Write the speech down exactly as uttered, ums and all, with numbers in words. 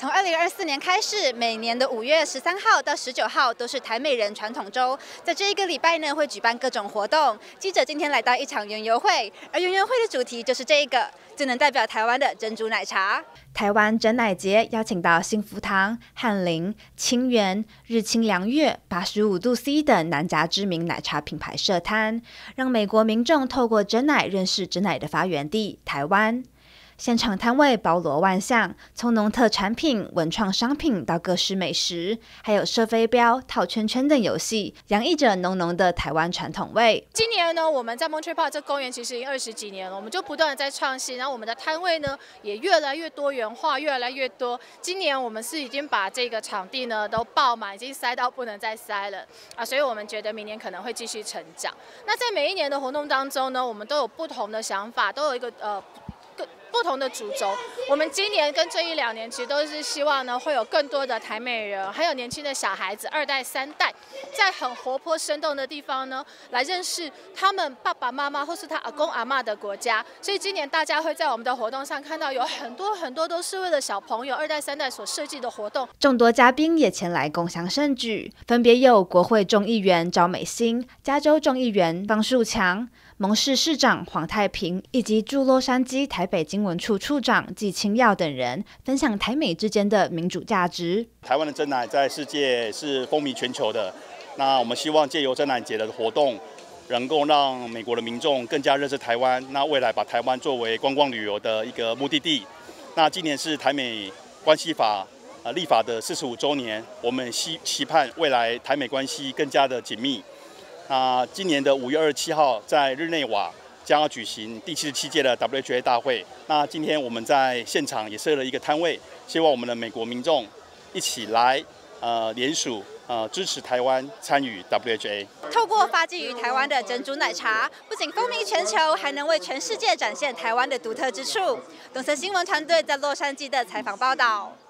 从二零二四年开始，每年的五月十三号到十九号都是台美人传统周。在这一个礼拜呢，会举办各种活动。记者今天来到一场园游会，而园游会的主题就是这一个最能代表台湾的珍珠奶茶。台湾珍奶节邀请到幸福堂、翰林、清源、日清凉月、八十五度 C 等南家知名奶茶品牌设摊，让美国民众透过珍奶认识珍奶的发源地台湾。现场摊位包罗万象，从农特产品、文创商品到各式美食，还有射飞镖、套圈圈等游戏，洋溢着浓浓的台湾传统味。 今年呢，我们在 Montreal Park 这公园其实已经二十几年了，我们就不断的在创新，然后我们的摊位呢也越来越多元化，越来越多。今年我们是已经把这个场地呢都爆满，已经塞到不能再塞了啊，所以我们觉得明年可能会继续成长。那在每一年的活动当中呢，我们都有不同的想法，都有一个呃。不同的主轴，我们今年跟这一两年其实都是希望呢，会有更多的台美人，还有年轻的小孩子，二代、三代，在很活泼生动的地方呢，来认识他们爸爸妈妈或是他阿公阿嬷的国家。所以今年大家会在我们的活动上看到有很多很多都是为了小朋友二代、三代所设计的活动。 众多嘉宾也前来共襄盛举，分别有国会众议员赵美心、加州众议员方树强、蒙市市长黄太平以及驻洛杉矶台北经文处处长纪清耀等人分享台美之间的民主价值。 台湾的珍奶在世界是风靡全球的，那我们希望借由珍奶节的活动，能够让美国的民众更加认识台湾，那未来把台湾作为观光旅游的一个目的地。那今年是台美关系法呃立法的四十五周年，我们希期盼未来台美关系更加的紧密。那今年的五月二十七号，在日内瓦将要举行第七十七届的 W H A 大会。那今天我们在现场也设了一个摊位，希望我们的美国民众一起来呃联署呃支持台湾参与 W H A。 透过发迹于台湾的珍珠奶茶，不仅风靡全球，还能为全世界展现台湾的独特之处。东森新闻团队在洛杉矶的采访报道。